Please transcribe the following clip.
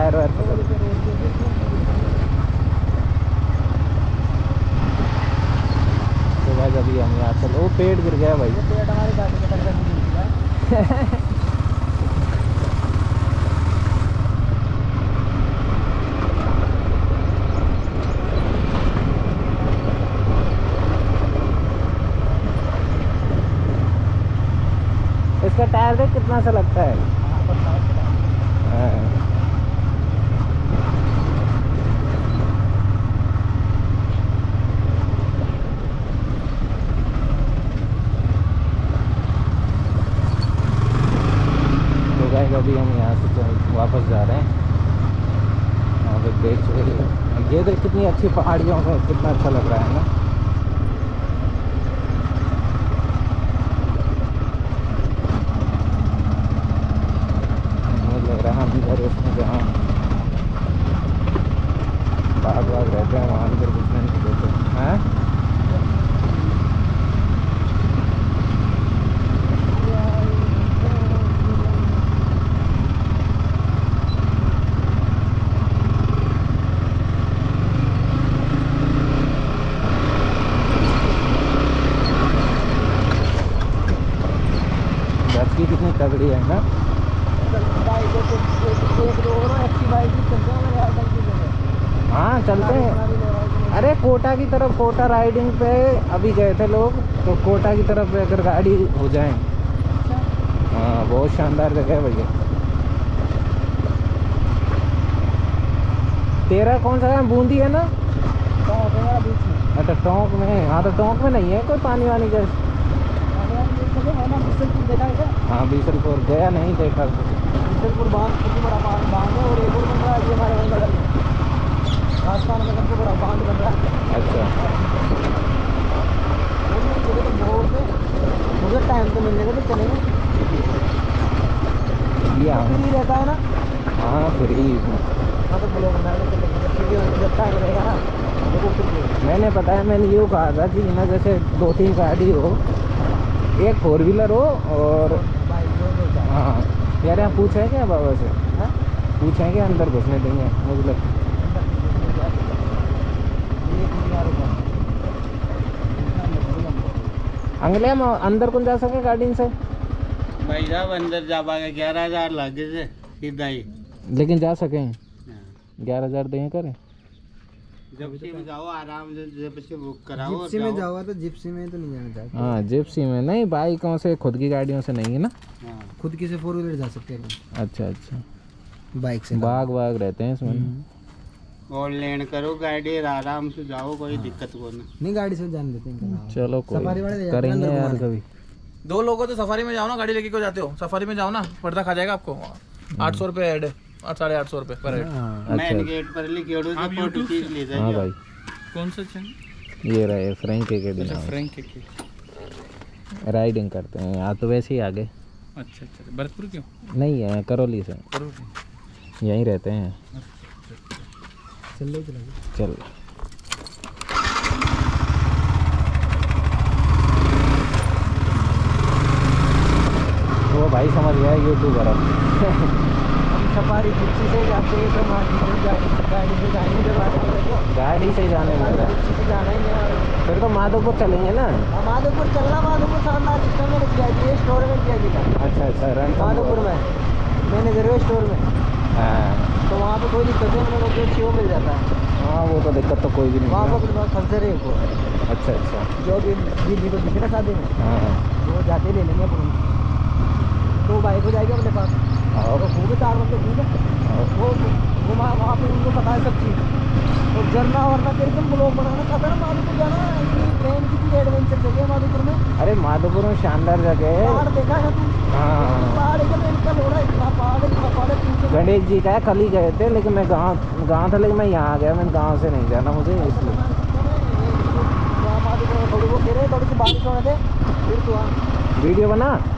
Tyre wire पकड़। तो भाई अभी हम यहाँ चलो, वो पेड़ गिर गया भाई। पेड़ हमारी गाड़ी में टक्कर नहीं। इसका टायर देख कितना सा लगता है। हाँ। तो गाइस अभी हम यहाँ से वापस जा रहे हैं। वहाँ पे देख चुके, ये देख कितनी अच्छी पहाड़ियों में, कितना अच्छा लग रहा है ना। उसमें जहाँ बाग रहते हैं वहाँ अंदर कुछ नहीं देते हैं। बस की कितनी तगड़ी है ना। हाँ चलते हैं। अरे कोटा की तरफ, कोटा राइडिंग पे अभी गए थे लोग, तो कोटा की तरफ पे अगर गाड़ी हो जाए। हाँ बहुत शानदार जगह है भैया। तेरा कौन सा है? बूंदी है ना? अच्छा टोंक में। हाँ तो टोंक में नहीं है कोई पानी वानी का? हाँ बीसलपुर गया नहीं, देखा। बीसलपुर बांध सबसे बड़ा बांध है, और एक और बन रहा है हमारे वहीं बगल में, राजस्थान में सबसे बड़ा बांध बन रहा है। अच्छा मुझे टाइम तो मिलने का तो चलेंगे। फ्री रहता है ना? हाँ फ्री। हाँ तो ब्लॉग बनाने चलेंगे जब टाइम रहेगा ना। मैंने पता है, मैंने यूँ कहा था कि ना जैसे 2-3 गाड़ी हो, एक 4 व्हीलर हो और हाँ यार यहाँ पूछे क्या बाबा से? पूछेंगे अंदर घुसने देंगे मुझे लगता है। अंगले हम अंदर कौन जा सके गाड़ी से? भाई साहब अंदर जा पाएगा 11,000 लगे से सीधा ही, लेकिन जा सके 11,000 दें करें। जिप्सी में जाओ आराम से, जिप्सी बुक कराओ। जिप्सी में जाओ तो जिप्सी में तो नहीं जाना चाहते। हाँ जिप्सी में नहीं, बाइकों से, खुद की गाड़ियों से नहीं है ना। खुद की से 4 व्हीलर जा सकते हैं। अच्छा अच्छा, बाइक से बाग रहते हैं इसमें। और लेन करो गाड़ी, आराम से जाओ, कोई दिक्कत को नहीं। गाड़ी से जाने देते हैं। चलो कोई करेंगे यार कभी। 2 लोगों तो सफारी में जाओ ना, गाड़ी लेके क्यों जाते हो? सफारी में जाओ ना, पर्दा खा जाएगा आपको। 800 रुपये ऐड है, 850 रुपये पर हेड। मेन गेट पर लिखे फोटो खींच ले जाइए। हाँ भाई कौन सा चैनल? ये रहे फ्रैंक के फ्रैंक के राइडिंग करते हैं यहाँ तो वैसे ही आगे। अच्छा अच्छा, भरतपुर क्यों? नहीं है, करौली से, यहीं रहते हैं। चल वो भाई समझ गया यूट्यूबर। हम सफारी जिप्सी से जाते हैं तो गाड़ी से जाएंगे। गाड़ी से जाने वाला जिप्सी से जाना ही नहीं। फिर तो माधोपुर चलेंगे ना। माधोपुर चलना, माधोपुर शानदार सिस्टम में किया जी, स्टोर में किया जी। अच्छा अच्छा, माधोपुर में मैनेजर है स्टोर में। हाँ तो वहाँ पे कोई दिक्कत नहीं, मतलब जो चाहिए मिल जाता है। हाँ वो तो दिक्कत तो कोई भी नहीं वहाँ है। पर खर्चे रहे को। अच्छा अच्छा, जो भी दीदी को दिखे ना शादी में, हाँ वो जाके ले लेंगे अपन। तो बाइक हो जाएगी अपने पास। और वो भी 4 बंदे ठीक है। वो वहाँ पे उनको पता है सब चीज़। और झरना वरना के एकदम ब्लॉग बनाना चाहता है ना। माधोपुर जाना, ट्रेन की एडवेंचर चाहिए माधोपुर में। अरे माधोपुर में शानदार जगह है। पहाड़ देखा है तू? हाँ पहाड़ एकदम इनका लोड़ा है, पहाड़ गणेश जी का है, कल ही गए थे, लेकिन मैं गाँव था, लेकिन मैं यहाँ आ गया। मैं गाँव से नहीं जाना मुझे, इसलिए। माधोपुर में थोड़ी वो गिरे, थोड़ी सी बारिश होने दे, फिर तू वीडियो बना।